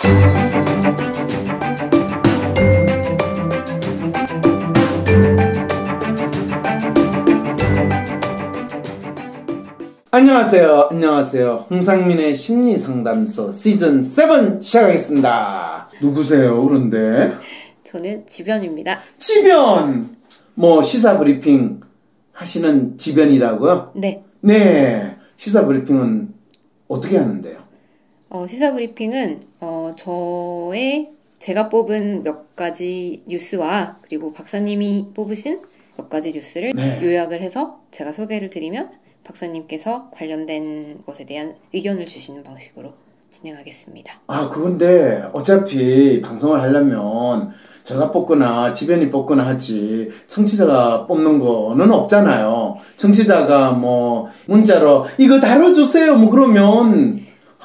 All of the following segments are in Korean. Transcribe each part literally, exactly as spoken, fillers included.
안녕하세요. 안녕하세요. 홍상민의 심리상담소 시즌 칠 시작하겠습니다. 누구세요, 그런데? 저는 지변입니다. 지변! 뭐 시사브리핑 하시는 지변이라고요? 네. 네. 시사브리핑은 어떻게 하는데요? 어, 시사브리핑은 어, 저의 제가 뽑은 몇 가지 뉴스와 그리고 박사님이 뽑으신 몇 가지 뉴스를 네. 요약을 해서 제가 소개를 드리면 박사님께서 관련된 것에 대한 의견을 주시는 방식으로 진행하겠습니다. 아, 그런데 어차피 방송을 하려면 제가 뽑거나 지변이 뽑거나 하지 청취자가 뽑는 거는 없잖아요. 청취자가 뭐 문자로 이거 다뤄주세요 뭐 그러면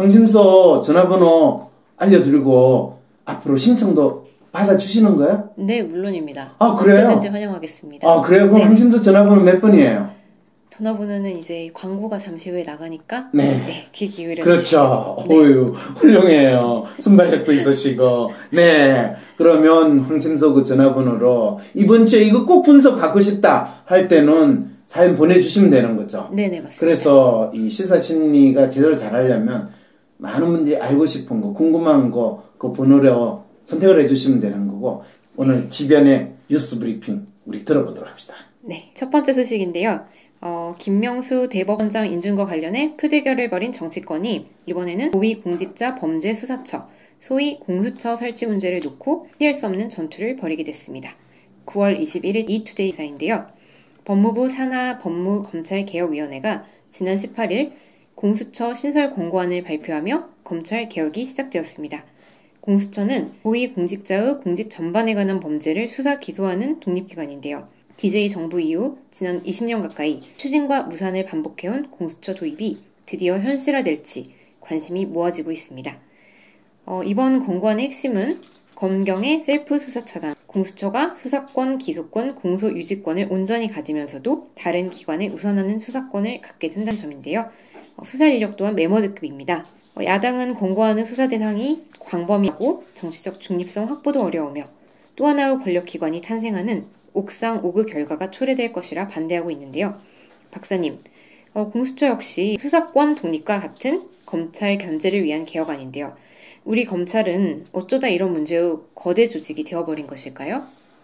황심서 전화번호 알려드리고 앞으로 신청도 받아주시는 거예요? 네, 물론입니다. 아, 그래요? 언제든지 환영하겠습니다. 아, 그래요? 그럼 네. 황심서 전화번호 몇 번이에요? 전화번호는 이제 광고가 잠시 후에 나가니까 네, 네, 귀 기울여 그렇죠. 주시죠. 어유 훌륭해요. 순발력도 있으시고. 네. 그러면 황심서 그 전화번호로 이번 주에 이거 꼭 분석 받고 싶다 할 때는 사연 보내주시면 되는 거죠. 네네, 맞습니다. 그래서 이 시사심리가 제대로 잘하려면 많은 분들이 알고 싶은 거, 궁금한 거, 그 번호로 선택을 해주시면 되는 거고, 오늘 지변의 뉴스 브리핑 우리 들어보도록 합시다. 네, 첫 번째 소식인데요. 어, 김명수 대법원장 인준과 관련해 표대결을 벌인 정치권이 이번에는 고위공직자 범죄수사처, 소위 공수처 설치 문제를 놓고 피할 수 없는 전투를 벌이게 됐습니다. 구월 이십일일 이투데이 기사인데요. 법무부 산하 법무검찰개혁위원회가 지난 십팔일 공수처 신설 권고안을 발표하며 검찰 개혁이 시작되었습니다. 공수처는 고위공직자의 공직 전반에 관한 범죄를 수사 기소하는 독립기관인데요. 디제이 정부 이후 지난 이십 년 가까이 추진과 무산을 반복해온 공수처 도입이 드디어 현실화될지 관심이 모아지고 있습니다. 어, 이번 권고안의 핵심은 검경의 셀프 수사 차단, 공수처가 수사권, 기소권, 공소 유지권을 온전히 가지면서도 다른 기관에 우선하는 수사권을 갖게 된다는 점인데요. 어, 수사 인력 또한 메머드급입니다. 어, 야당은 권고안의 수사 대상이 광범위하고 정치적 중립성 확보도 어려우며 또 하나의 권력기관이 탄생하는 옥상 오그 결과가 초래될 것이라 반대하고 있는데요. 박사님, 어, 공수처 역시 수사권 독립과 같은 검찰 견제를 위한 개혁안인데요. 우리 검찰은 어쩌다 이런 문제의 거대 조직이 되어버린 것일까요?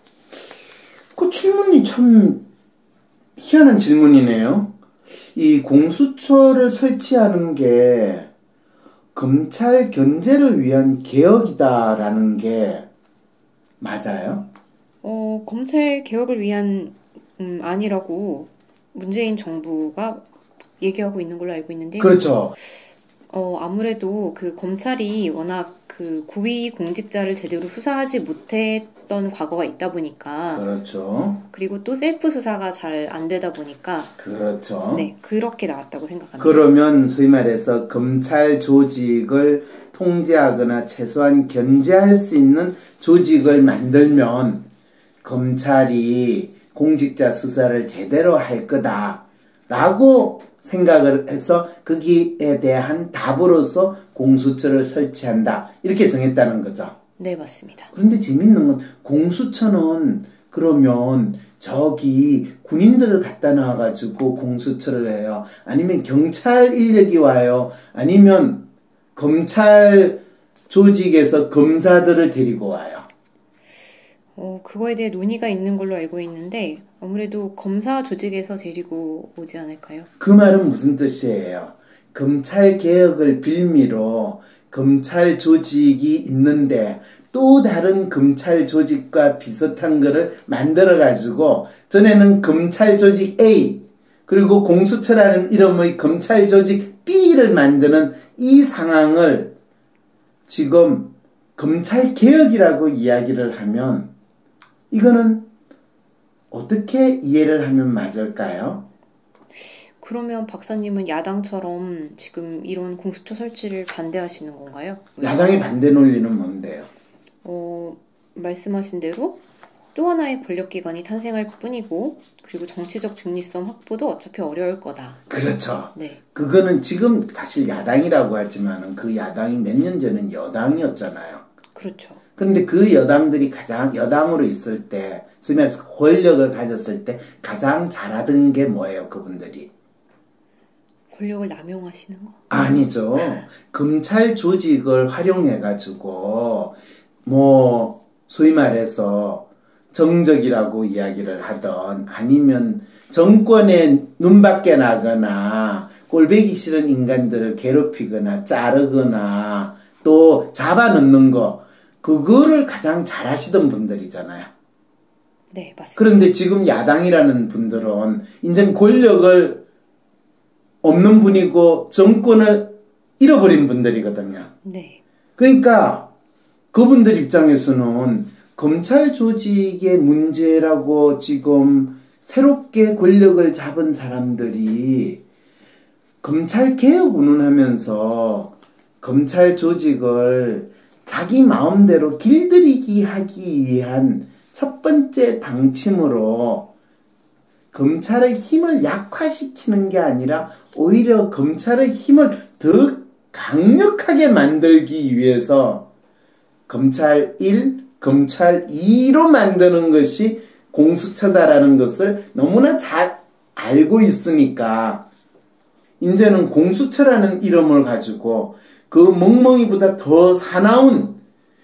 그 질문이 참 희한한 질문이네요. 이 공수처를 설치하는 게 검찰 견제를 위한 개혁이다라는 게 맞아요? 어, 검찰 개혁을 위한 음, 안이라고 문재인 정부가 얘기하고 있는 걸로 알고 있는데요. 그렇죠. 어, 아무래도 그 검찰이 워낙 그 고위 공직자를 제대로 수사하지 못했던 과거가 있다 보니까. 그렇죠. 그리고 또 셀프 수사가 잘 안 되다 보니까. 그렇죠. 네, 그렇게 나왔다고 생각합니다. 그러면 소위 말해서 검찰 조직을 통제하거나 최소한 견제할 수 있는 조직을 만들면 검찰이 공직자 수사를 제대로 할 거다라고 생각을 해서 거기에 대한 답으로서 공수처를 설치한다 이렇게 정했다는 거죠. 네, 맞습니다. 그런데 재밌는 건 공수처는 그러면 저기 군인들을 갖다 놔가지고 공수처를 해요? 아니면 경찰 인력이 와요? 아니면 검찰 조직에서 검사들을 데리고 와요? 어, 그거에 대해 논의가 있는 걸로 알고 있는데 아무래도 검사 조직에서 데리고 오지 않을까요? 그 말은 무슨 뜻이에요? 검찰 개혁을 빌미로 검찰 조직이 있는데 또 다른 검찰 조직과 비슷한 거를 만들어 가지고 전에는 검찰 조직 A 그리고 공수처라는 이름의 검찰 조직 B를 만드는 이 상황을 지금 검찰 개혁이라고 이야기를 하면 이거는 어떻게 이해를 하면 맞을까요? 그러면 박사님은 야당처럼 지금 이런 공수처 설치를 반대하시는 건가요? 야당의 반대 논리는 뭔데요? 어, 말씀하신 대로 또 하나의 권력기관이 탄생할 뿐이고 그리고 정치적 중립성 확보도 어차피 어려울 거다. 그렇죠. 네. 그거는 지금 사실 야당이라고 하지만은 그 야당이 몇 년 전엔 여당이었잖아요. 그렇죠. 그런데 그 여당들이 가장 여당으로 있을 때, 소위 말해서 권력을 가졌을 때 가장 잘하던 게 뭐예요, 그분들이? 권력을 남용하시는 거? 아니죠. 검찰 조직을 활용해가지고, 뭐, 소위 말해서 정적이라고 이야기를 하던, 아니면 정권에 눈밖에 나거나, 꼴배기 싫은 인간들을 괴롭히거나, 자르거나, 또 잡아넣는 거, 그거를 가장 잘하시던 분들이잖아요. 네, 맞습니다. 그런데 지금 야당이라는 분들은 인생 권력을 없는 분이고 정권을 잃어버린 분들이거든요. 네. 그러니까 그분들 입장에서는 검찰 조직의 문제라고 지금 새롭게 권력을 잡은 사람들이 검찰 개혁 운운하면서 검찰 조직을 자기 마음대로 길들이기 하기 위한 첫 번째 방침으로 검찰의 힘을 약화시키는 게 아니라 오히려 검찰의 힘을 더 강력하게 만들기 위해서 검찰 일, 검찰 이로 만드는 것이 공수처다라는 것을 너무나 잘 알고 있으니까 이제는 공수처라는 이름을 가지고 그 멍멍이보다 더 사나운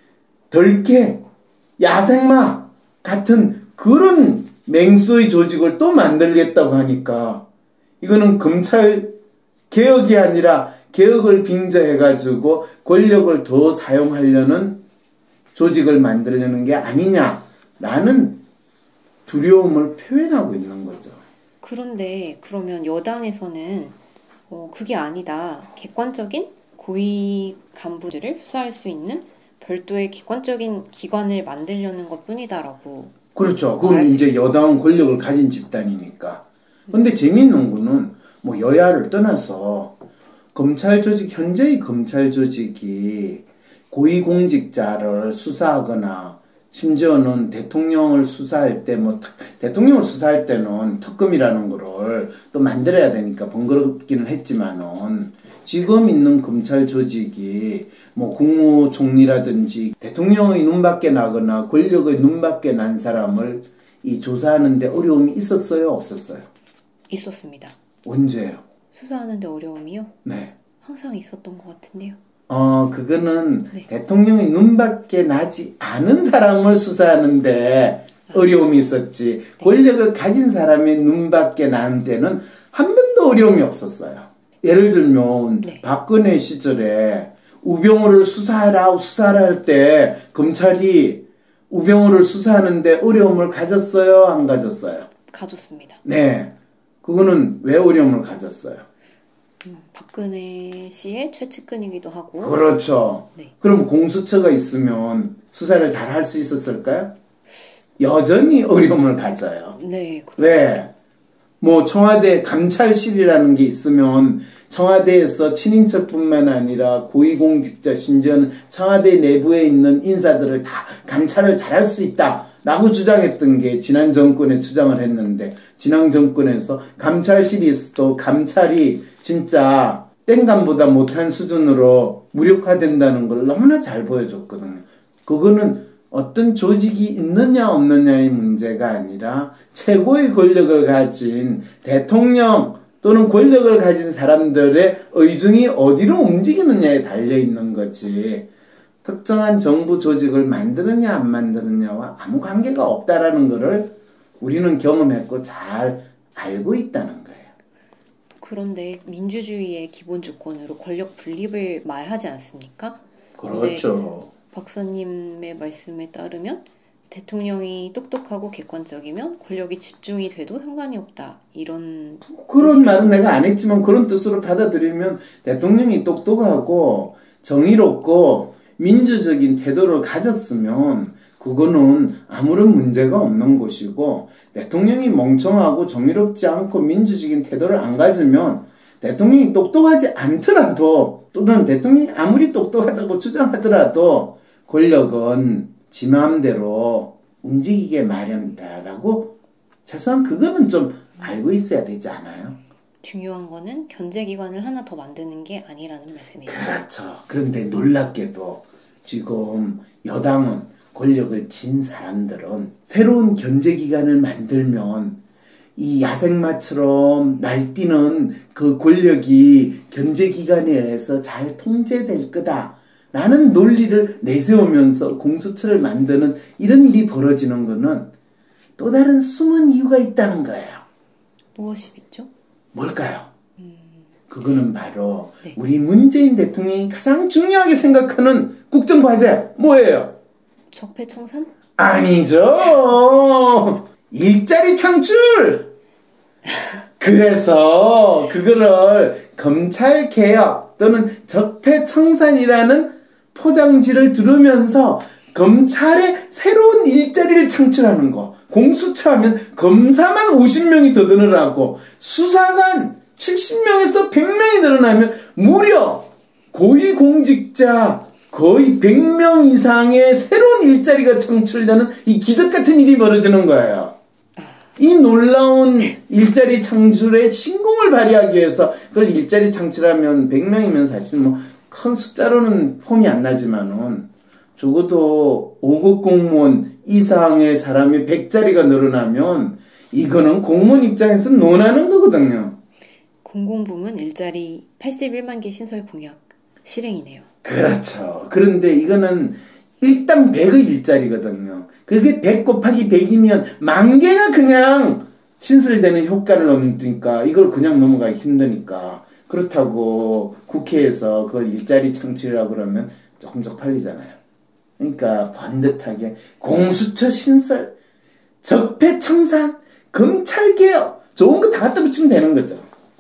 덜개, 야생마 같은 그런 맹수의 조직을 또 만들겠다고 하니까 이거는 검찰 개혁이 아니라 개혁을 빙자해가지고 권력을 더 사용하려는 조직을 만들려는 게 아니냐라는 두려움을 표현하고 있는 거죠. 그런데 그러면 여당에서는 어, 그게 아니다. 객관적인 고위 간부들을 수사할 수 있는 별도의 객관적인 기관을 만들려는 것 뿐이다라고. 그렇죠. 그건 이제 여당은 권력을 가진 집단이니까. 근데 재미있는 거는 뭐 여야를 떠나서 검찰 조직, 현재의 검찰 조직이 고위공직자를 수사하거나 심지어는 대통령을 수사할 때 뭐 대통령을 수사할 때는 특검이라는 거를 또 만들어야 되니까 번거롭기는 했지만은 지금 있는 검찰 조직이 뭐 국무총리라든지 대통령의 눈밖에 나거나 권력의 눈밖에 난 사람을 이 조사하는데 어려움이 있었어요, 없었어요? 있었습니다. 언제요? 수사하는데 어려움이요? 네. 항상 있었던 것 같은데요. 어, 그거는 네. 대통령의 눈밖에 나지 않은 사람을 수사하는데 어려움이 있었지. 네. 권력을 가진 사람의 눈밖에 난 데는 한 번도 어려움이 없었어요. 예를 들면 네. 박근혜 시절에 우병우를 수사하라 수사하라 할 때 검찰이 우병우를 수사하는데 어려움을 가졌어요, 안 가졌어요? 가졌습니다. 네. 그거는 왜 어려움을 가졌어요? 음, 박근혜 씨의 최측근이기도 하고. 그렇죠. 네. 그럼 공수처가 있으면 수사를 잘 할 수 있었을까요? 여전히 어려움을 가져요. 네. 그렇습니다. 왜? 뭐 청와대 감찰실이라는 게 있으면 청와대에서 친인척뿐만 아니라 고위공직자 심지어는 청와대 내부에 있는 인사들을 다 감찰을 잘할 수 있다라고 주장했던 게 지난 정권에 주장을 했는데 지난 정권에서 감찰실이 있어도 감찰이 진짜 땡감보다 못한 수준으로 무력화된다는 걸 너무나 잘 보여줬거든요. 그거는 어떤 조직이 있느냐 없느냐의 문제가 아니라 최고의 권력을 가진 대통령 또는 권력을 가진 사람들의 의중이 어디로 움직이느냐에 달려있는 거지 특정한 정부 조직을 만드느냐 안 만드느냐와 아무 관계가 없다라는 것을 우리는 경험했고 잘 알고 있다는 거예요. 그런데 민주주의의 기본 조건으로 권력 분립을 말하지 않습니까? 그렇죠. 박사님의 말씀에 따르면 대통령이 똑똑하고 객관적이면 권력이 집중이 돼도 상관이 없다. 이런 그런 뜻이라고. 말은 내가 안 했지만 그런 뜻으로 받아들이면 대통령이 똑똑하고 정의롭고 민주적인 태도를 가졌으면 그거는 아무런 문제가 없는 것이고 대통령이 멍청하고 정의롭지 않고 민주적인 태도를 안 가지면 대통령이 똑똑하지 않더라도 또는 대통령이 아무리 똑똑하다고 주장하더라도 권력은 지 마음대로 움직이게 마련이다라고 최소한 그거는 좀 알고 있어야 되지 않아요? 중요한 거는 견제기관을 하나 더 만드는 게 아니라는 말씀이죠. 그렇죠. 그런데 놀랍게도 지금 여당은 권력을 쥔 사람들은 새로운 견제기관을 만들면 이 야생마처럼 날뛰는 그 권력이 견제기관에 의해서 잘 통제될 거다라는 논리를 내세우면서 공수처를 만드는 이런 일이 벌어지는 거는 또 다른 숨은 이유가 있다는 거예요. 무엇이 있죠? 뭘까요? 음... 그거는 바로 네. 우리 문재인 대통령이 가장 중요하게 생각하는 국정과제 뭐예요? 적폐청산? 아니죠. 일자리 창출. 그래서 그거를 검찰개혁 또는 적폐청산이라는 포장지를 두르면서 검찰의 새로운 일자리를 창출하는 거. 공수처 하면 검사만 오십 명이 더 늘어나고 수사관 칠십 명에서 백 명이 늘어나면 무려 고위공직자 거의 백 명 이상의 새로운 일자리가 창출되는 이 기적같은 일이 벌어지는 거예요. 이 놀라운 일자리 창출의 신공을 발휘하기 위해서 그걸 일자리 창출하면 백 명이면 사실 뭐 큰 숫자로는 폼이 안 나지만은 적어도 오 급 공무원 이상의 사람이 백 자리가 늘어나면 이거는 공무원 입장에서 논하는 거거든요. 공공부문 일자리 팔십일만 개 신설 공약 실행이네요. 그렇죠. 그런데 이거는 일단 백의 일자리거든요. 그게 백 곱하기 백이면 만 개가 그냥 신설되는 효과를 얻으니까 이걸 그냥 넘어가기 힘드니까 그렇다고 국회에서 그걸 일자리 창출이라고 그러면 조금 쪽팔리잖아요. 그러니까 번듯하게 공수처 신설, 적폐청산, 검찰개혁 좋은 거 다 갖다 붙이면 되는 거죠.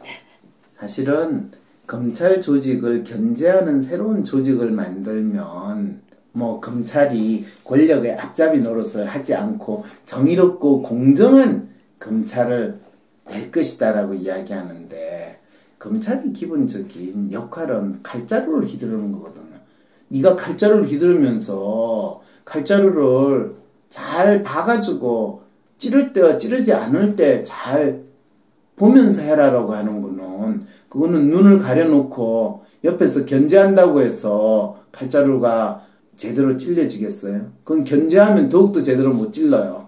사실은 검찰 조직을 견제하는 새로운 조직을 만들면 뭐 검찰이 권력의 앞잡이 노릇을 하지 않고 정의롭고 공정한 검찰을 낼 것이다라고 이야기하는데 검찰의 기본적인 역할은 칼자루를 휘두르는 거거든요. 네가 칼자루를 휘두르면서 칼자루를 잘 봐가지고 찌를 때와 찌르지 않을 때 잘 보면서 해라라고 하는 거는 그거는 눈을 가려놓고 옆에서 견제한다고 해서 칼자루가 제대로 찔려지겠어요? 그건 견제하면 더욱더 제대로 못 찔러요.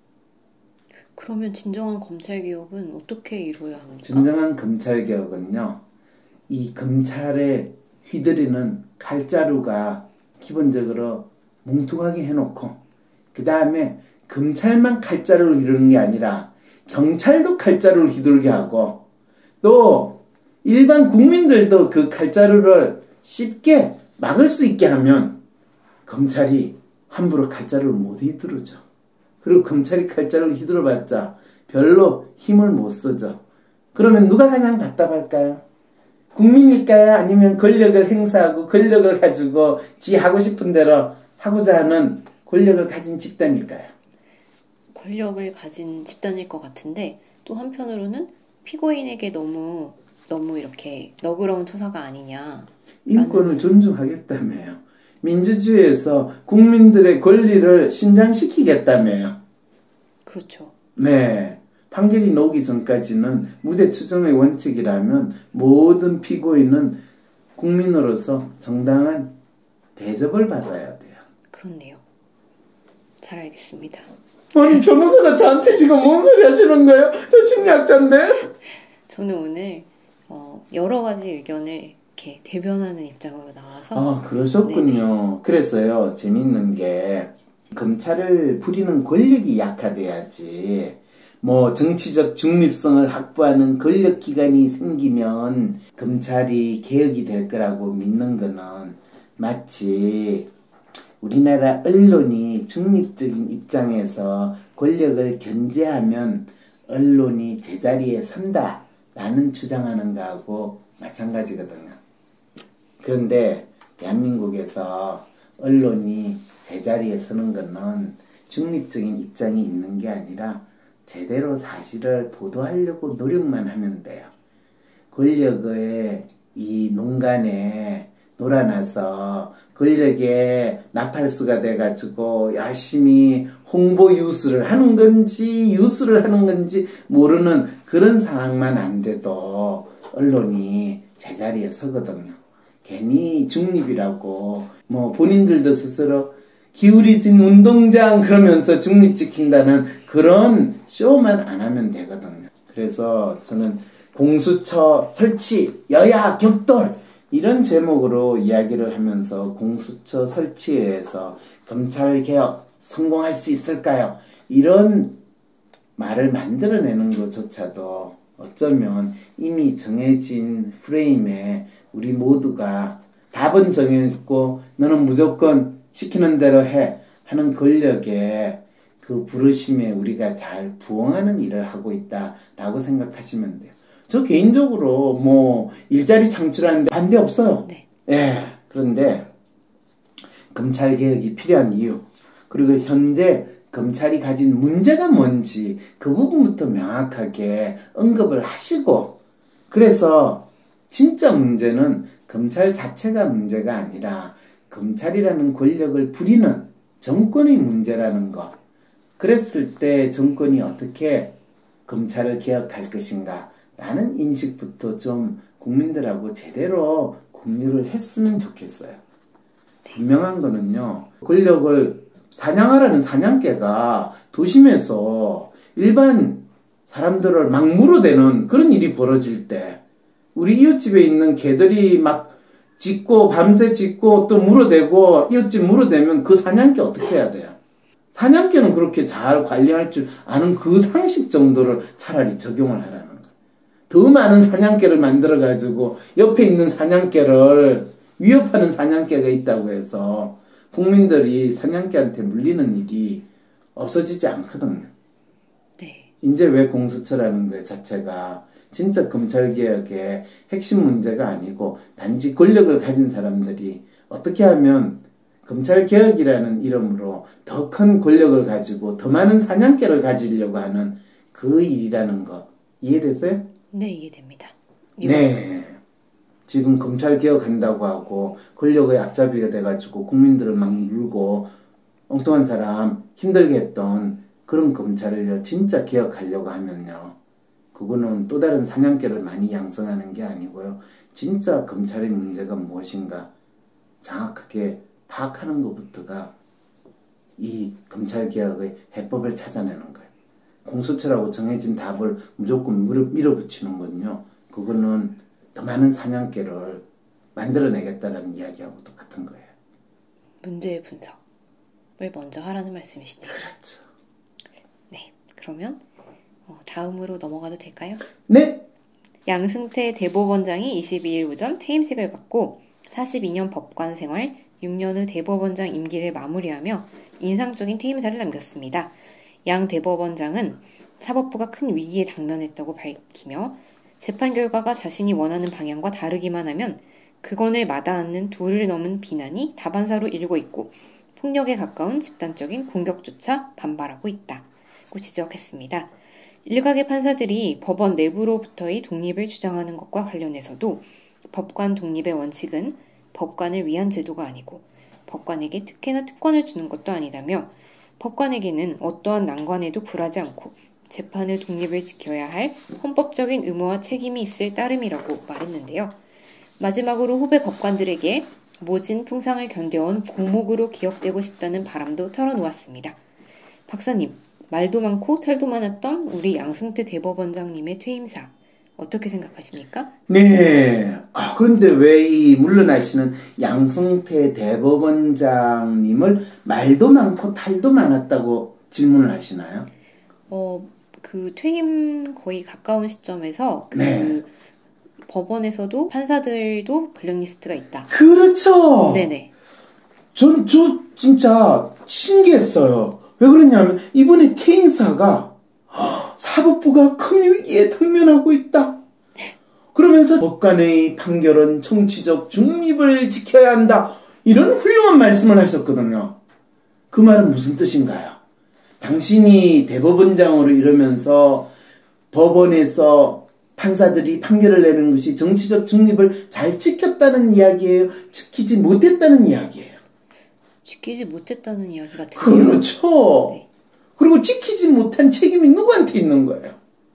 그러면 진정한 검찰개혁은 어떻게 이루어야 합니까? 진정한 검찰개혁은요. 이 검찰에 휘두르는 칼자루가 기본적으로 뭉툭하게 해놓고 그 다음에 검찰만 칼자루를 휘두르는 게 아니라 경찰도 칼자루를 휘두르게 하고 또 일반 국민들도 그 칼자루를 쉽게 막을 수 있게 하면 검찰이 함부로 칼자루를 못 휘두르죠. 그리고 검찰이 칼자루를 휘두르봤자 별로 힘을 못 쓰죠. 그러면 누가 가장 답답할까요? 국민일까요? 아니면 권력을 행사하고 권력을 가지고 지 하고 싶은 대로 하고자 하는 권력을 가진 집단일까요? 권력을 가진 집단일 것 같은데 또 한편으로는 피고인에게 너무 너무 이렇게 너그러운 처사가 아니냐. 인권을 존중하겠다며요. 민주주의에서 국민들의 권리를 신장시키겠다며요. 그렇죠. 네. 판결이 나오기 전까지는 무죄 추정의 원칙이라면 모든 피고인은 국민으로서 정당한 대접을 받아야 돼요. 그렇네요. 잘 알겠습니다. 아니 변호사가 저한테 지금 뭔 소리 하시는 거예요? 저 심리학자인데? 저는 오늘 어, 여러 가지 의견을 이렇게 대변하는 입장으로 나와서 아 그러셨군요. 네네. 그래서요 재밌는 게 검찰을 부리는 권력이 약화돼야지 뭐 정치적 중립성을 확보하는 권력기관이 생기면 검찰이 개혁이 될 거라고 믿는 거는 마치 우리나라 언론이 중립적인 입장에서 권력을 견제하면 언론이 제자리에 선다라는 주장하는 거하고 마찬가지거든요. 그런데 대한민국에서 언론이 제자리에 서는 것은 중립적인 입장이 있는 게 아니라 제대로 사실을 보도하려고 노력만 하면 돼요. 권력의 이 농간에 놀아나서 권력의 나팔수가 돼가지고 열심히 홍보 유수를 하는 건지 유수를 하는 건지 모르는 그런 상황만 안 돼도 언론이 제자리에 서거든요. 괜히 중립이라고 뭐 본인들도 스스로 기울이진 운동장 그러면서 중립 지킨다는 그런 쇼만 안 하면 되거든요. 그래서 저는 공수처 설치 여야 격돌 이런 제목으로 이야기를 하면서 공수처 설치에 의해서 검찰개혁 성공할 수 있을까요? 이런 말을 만들어내는 것조차도 어쩌면 이미 정해진 프레임에 우리 모두가 답은 정해있고 너는 무조건 시키는 대로 해 하는 권력에 그 부르심에 우리가 잘 부응하는 일을 하고 있다라고 생각하시면 돼요. 저 개인적으로 뭐 일자리 창출하는데 반대 없어요. 네. 예. 그런데 검찰 개혁이 필요한 이유 그리고 현재 검찰이 가진 문제가 뭔지 그 부분부터 명확하게 언급을 하시고 그래서 진짜 문제는 검찰 자체가 문제가 아니라 검찰이라는 권력을 부리는 정권의 문제라는 것. 그랬을 때 정권이 어떻게 검찰을 개혁할 것인가 라는 인식부터 좀 국민들하고 제대로 공유를 했으면 좋겠어요. 분명한 거는요. 권력을 사냥하라는 사냥개가 도심에서 일반 사람들을 막 물어대는 그런 일이 벌어질 때 우리 이웃집에 있는 개들이 막 짖고 밤새 짖고 또 물어대고 이웃집 물어대면 그 사냥개 어떻게 해야 돼요? 사냥개는 그렇게 잘 관리할 줄 아는 그 상식 정도를 차라리 적용을 하라는 거예요. 더 많은 사냥개를 만들어가지고 옆에 있는 사냥개를 위협하는 사냥개가 있다고 해서 국민들이 사냥개한테 물리는 일이 없어지지 않거든요. 네. 이제 왜 공수처라는 것 자체가 진짜 검찰개혁의 핵심 문제가 아니고 단지 권력을 가진 사람들이 어떻게 하면 검찰개혁이라는 이름으로 더 큰 권력을 가지고 더 많은 사냥개를 가지려고 하는 그 일이라는 거 이해되세요? 네, 이해됩니다. 네. 지금 검찰개혁한다고 하고 권력의 앞잡이가 돼가지고 국민들을 막 물고 엉뚱한 사람 힘들게 했던 그런 검찰을요 진짜 개혁하려고 하면요 그거는 또 다른 사냥개를 많이 양성하는 게 아니고요 진짜 검찰의 문제가 무엇인가 정확하게 파악하는 것부터가 이 검찰개혁의 해법을 찾아내는 거예요. 공수처라고 정해진 답을 무조건 밀어, 밀어붙이는 건요 그거는 더 많은 사냥개를 만들어내겠다라는 이야기하고 똑같은 거예요. 문제의 분석을 먼저 하라는 말씀이시네요. 그렇죠. 네, 그러면 어, 다음으로 넘어가도 될까요? 네. 양승태 대법원장이 이십이일 오전 퇴임식을 받고 사십이 년 법관 생활 육 년 후 대법원장 임기를 마무리하며 인상적인 퇴임사를 남겼습니다. 양 대법원장은 사법부가 큰 위기에 당면했다고 밝히며 재판 결과가 자신이 원하는 방향과 다르기만 하면 그건을 마다않는 도를 넘은 비난이 다반사로 일고 있고 폭력에 가까운 집단적인 공격조차 반발하고 있다고 지적했습니다. 일각의 판사들이 법원 내부로부터의 독립을 주장하는 것과 관련해서도 법관 독립의 원칙은 법관을 위한 제도가 아니고 법관에게 특혜나 특권을 주는 것도 아니다며 법관에게는 어떠한 난관에도 굴하지 않고 재판의 독립을 지켜야 할 헌법적인 의무와 책임이 있을 따름이라고 말했는데요. 마지막으로 후배 법관들에게 모진 풍상을 견뎌온 고목으로 기억되고 싶다는 바람도 털어놓았습니다. 박사님, 말도 많고 탈도 많았던 우리 양승태 대법원장님의 퇴임사 어떻게 생각하십니까? 네. 아, 그런데 왜 이 물러나시는 양승태 대법원장님을 말도 많고 탈도 많았다고 질문을 하시나요? 어, 그 퇴임 거의 가까운 시점에서 그 네. 법원에서도 판사들도 블랙리스트가 있다. 그렇죠. 네네. 전, 저 진짜 신기했어요. 왜 그러냐면 이번에 퇴임사가 사법부가 큰 위기에 당면하고 있다. 그러면서 법관의 판결은 정치적 중립을 지켜야 한다. 이런 훌륭한 말씀을 하셨거든요. 그 말은 무슨 뜻인가요? 당신이 대법원장으로 이러면서 법원에서 판사들이 판결을 내는 것이 정치적 중립을 잘 지켰다는 이야기예요? 지키지 못했다는 이야기예요? 지키지 못했다는 이야기 같은데요. 그렇죠. 네. 그리고 지키지 못한 책임이 누구한테 있는 거예요?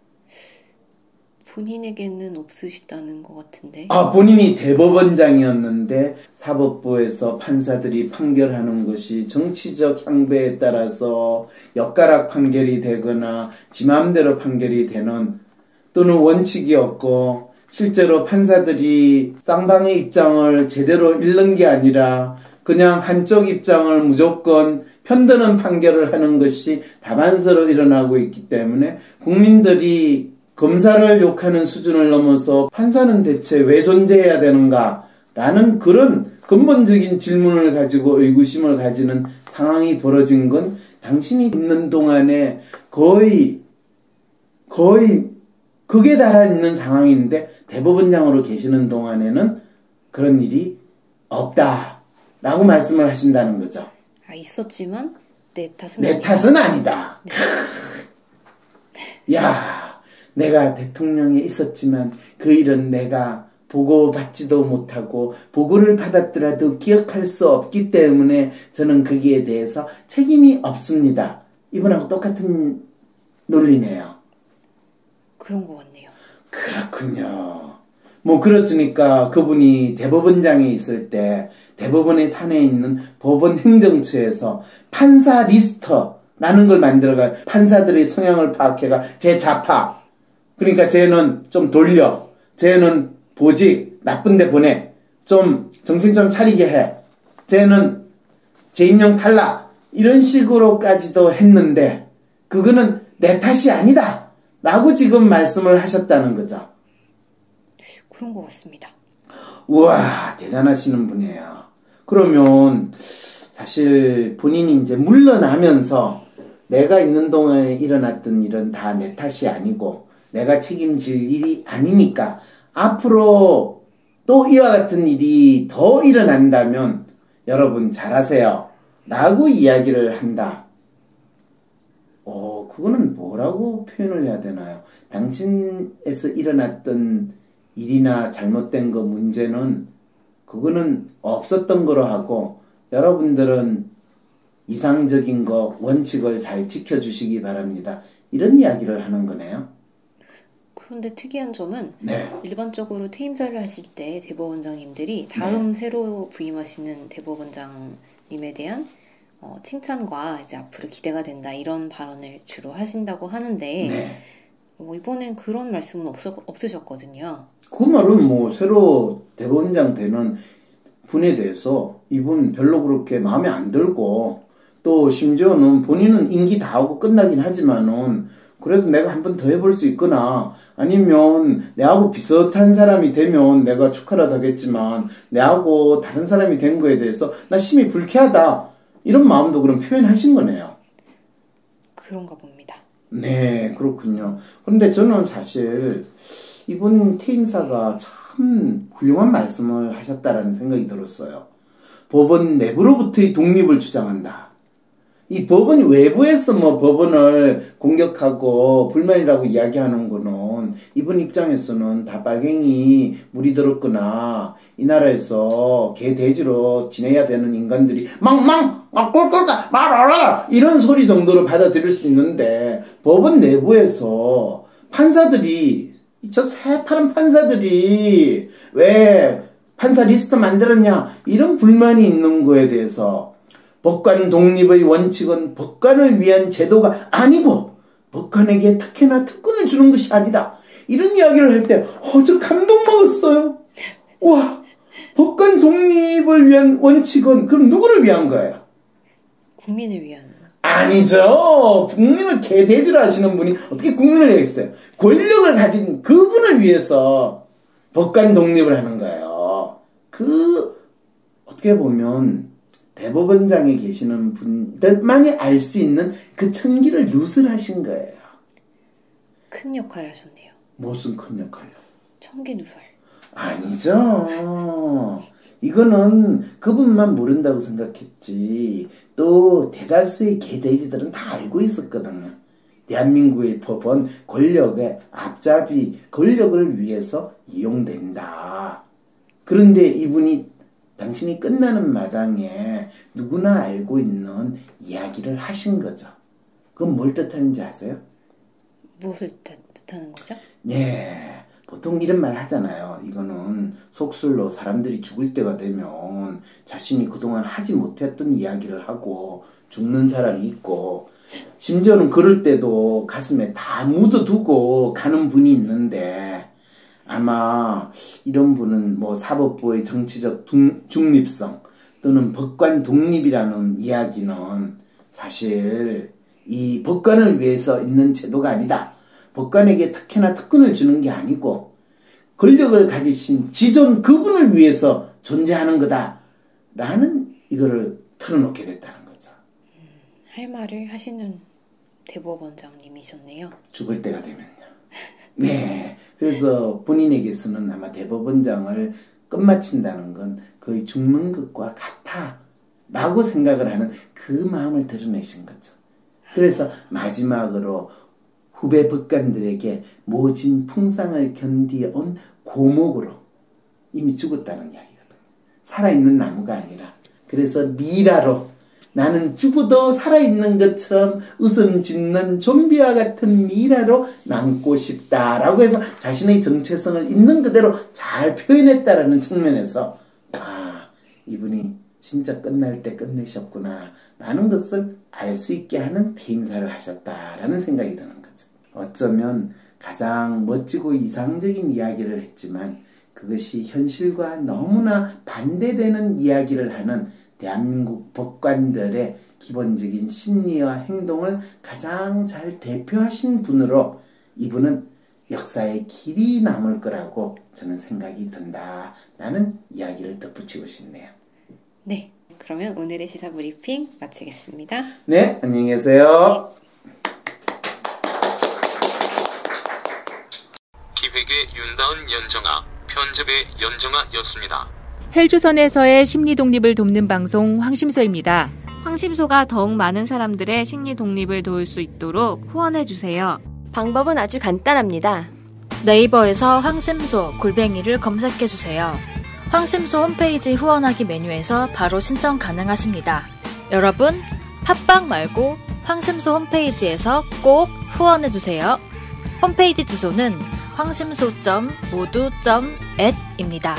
본인에게는 없으시다는 것 같은데. 아, 본인이 대법원장이었는데 사법부에서 판사들이 판결하는 것이 정치적 향배에 따라서 엿가락 판결이 되거나 지 맘대로 판결이 되는, 또는 원칙이 없고 실제로 판사들이 쌍방의 입장을 제대로 읽는 게 아니라 그냥 한쪽 입장을 무조건 편드는 판결을 하는 것이 다반사로 일어나고 있기 때문에 국민들이 검사를 욕하는 수준을 넘어서 판사는 대체 왜 존재해야 되는가 라는 그런 근본적인 질문을 가지고 의구심을 가지는 상황이 벌어진 건 당신이 있는 동안에 거의 거의 극에 달하 있는 상황인데, 대법원장으로 계시는 동안에는 그런 일이 없다라고 말씀을 하신다는 거죠. 아, 있었지만 내 탓은 내 아니다. 탓은 아니다. 네. 야, 내가 대통령에 있었지만 그 일은 내가 보고받지도 못하고 보고를 받았더라도 기억할 수 없기 때문에 저는 거기에 대해서 책임이 없습니다. 이분하고 똑같은 논리네요. 그런 것 같네요. 그렇군요. 뭐 그렇으니까 그분이 대법원장에 있을 때 대법원의 산에 있는 법원 행정처에서 판사 리스트라는 걸 만들어가 판사들의 성향을 파악해가 쟤 좌파, 그러니까 쟤는 좀 돌려, 쟤는 보직 나쁜데 보내, 좀 정신 좀 차리게 해, 쟤는 재임용 탈락, 이런 식으로까지도 했는데 그거는 내 탓이 아니다 라고 지금 말씀을 하셨다는 거죠. 그런 것 같습니다. 우와, 대단하시는 분이에요. 그러면 사실 본인이 이제 물러나면서 내가 있는 동안에 일어났던 일은 다 내 탓이 아니고 내가 책임질 일이 아니니까 앞으로 또 이와 같은 일이 더 일어난다면 여러분 잘하세요 라고 이야기를 한다. 어, 그거는 뭐라고 표현을 해야 되나요? 당신에서 일어났던 일이나 잘못된 거 문제는 그거는 없었던 거로 하고 여러분들은 이상적인 거 원칙을 잘 지켜주시기 바랍니다. 이런 이야기를 하는 거네요. 그런데 특이한 점은 네. 일반적으로 퇴임사를 하실 때 대법원장님들이 다음 네. 새로 부임하시는 대법원장님에 대한 어, 칭찬과 이제 앞으로 기대가 된다 이런 발언을 주로 하신다고 하는데 네. 어, 이번엔 그런 말씀은 없어, 없으셨거든요. 그 말은 뭐 새로 대법원장 되는 분에 대해서 이분 별로 그렇게 마음에 안 들고 또 심지어는 본인은 임기 다 하고 끝나긴 하지만은 그래도 내가 한 번 더 해볼 수 있거나 아니면 내하고 비슷한 사람이 되면 내가 축하라도 하겠지만 내하고 다른 사람이 된 거에 대해서 나 심히 불쾌하다 이런 마음도 그럼 표현하신 거네요. 그런가 봅니다. 네, 그렇군요. 그런데 저는 사실 이분 퇴임사가 참 훌륭한 말씀을 하셨다라는 생각이 들었어요. 법원 내부로부터의 독립을 주장한다. 이 법원이 외부에서 뭐 법원을 공격하고 불만이라고 이야기하는 거는 이분 입장에서는 다 빨갱이 물이 들었거나 이 나라에서 개돼지로 지내야 되는 인간들이 망망 막 꼴꼴까 말아라 이런 소리 정도로 받아들일 수 있는데 법원 내부에서 판사들이 저 새파란 판사들이 왜 판사 리스트 만들었냐 이런 불만이 있는 거에 대해서 법관 독립의 원칙은 법관을 위한 제도가 아니고 법관에게 특혜나 특권을 주는 것이 아니다. 이런 이야기를 할 때 어, 저 감동 먹었어요. 와, 법관 독립을 위한 원칙은 그럼 누구를 위한 거예요? 국민을 위한. 아니죠. 국민을 개돼지로 하시는 분이 어떻게 국민을 위했어요? 권력을 가진 그분을 위해서 법관 독립을 하는 거예요. 그 어떻게 보면 대법원장에 계시는 분들만이 알 수 있는 그 천기를 누설하신 거예요. 큰 역할을 하셨네요. 무슨 큰 역할요? 천기누설. 아니죠. 이거는 그분만 모른다고 생각했지 또 대다수의 개돼지들은 다 알고 있었거든요. 대한민국의 법은 권력의 앞잡이, 권력을 위해서 이용된다. 그런데 이분이 당신이 끝나는 마당에 누구나 알고 있는 이야기를 하신 거죠. 그건 뭘 뜻하는지 아세요? 무엇을 뜻하는 거죠? 예, 보통 이런 말 하잖아요. 이거는 속술로 사람들이 죽을 때가 되면 자신이 그동안 하지 못했던 이야기를 하고 죽는 사람이 있고, 심지어는 그럴 때도 가슴에 다 묻어두고 가는 분이 있는데, 아마 이런 분은 뭐 사법부의 정치적 중립성 또는 법관 독립이라는 이야기는 사실 이 법관을 위해서 있는 제도가 아니다. 법관에게 특혜나 특권을 주는 게 아니고 권력을 가지신 지존 그분을 위해서 존재하는 거다. 라는 이거를 털어놓게 됐다는 거죠. 음, 할 말을 하시는 대법원장님이셨네요. 죽을 때가 되면요. 네. 그래서 본인에게서는 아마 대법원장을 끝마친다는 건 거의 죽는 것과 같아. 라고 생각을 하는 그 마음을 드러내신 거죠. 그래서 마지막으로 후배 법관들에게 모진 풍상을 견디어온 고목으로 이미 죽었다는 이야기거든요. 살아있는 나무가 아니라. 그래서 미라로 나는 죽어도 살아있는 것처럼 웃음 짓는 좀비와 같은 미라로 남고 싶다라고 해서 자신의 정체성을 있는 그대로 잘 표현했다라는 측면에서 아, 이분이 진짜 끝날 때 끝내셨구나 라는 것을 알 수 있게 하는 퇴임사를 하셨다라는 생각이 드는 거죠. 어쩌면 가장 멋지고 이상적인 이야기를 했지만 그것이 현실과 너무나 반대되는 이야기를 하는 대한민국 법관들의 기본적인 심리와 행동을 가장 잘 대표하신 분으로 이분은 역사에 길이 남을 거라고 저는 생각이 든다라는 이야기를 덧붙이고 싶네요. 네, 그러면 오늘의 시사 브리핑 마치겠습니다. 네, 안녕히 계세요. 기획의 윤다은 연정아, 편집의 연정아였습니다. 헬조선에서의 심리 독립을 돕는 방송 황심소입니다. 황심소가 더욱 많은 사람들의 심리 독립을 도울 수 있도록 후원해주세요. 방법은 아주 간단합니다. 네이버에서 황심소 골뱅이를 검색해주세요. 황심소 홈페이지 후원하기 메뉴에서 바로 신청 가능하십니다. 여러분, 팟빵 말고 황심소 홈페이지에서 꼭 후원해주세요. 홈페이지 주소는 황심소 점 모두 점 앳입니다.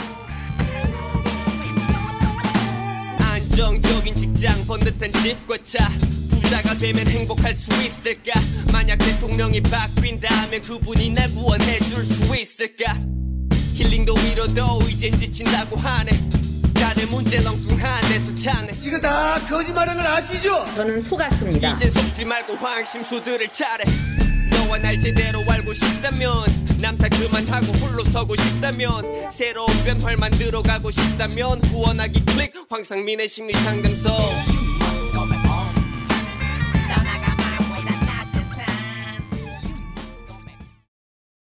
안정적인 직장, 번듯한 집과 차, 부자가 되면 행복할 수 있을까? 만약 대통령이 바뀐다면 그분이 날 구원해 줄 수 있을까? 힐링도 위로도 이젠 지친다고 하네. 다들 문제 렁뚱한 데서 찾네. 이거 다 거짓말인 걸 아시죠? 저는 속았습니다. 이젠 속지 말고 황심소들을 차례. 너와 날 제대로 알고 싶다면, 남 탓 그만하고 홀로 서고 싶다면, 새로운 변화를 만들어 가고 싶다면 후원하기 클릭 황상민의 심리상담소.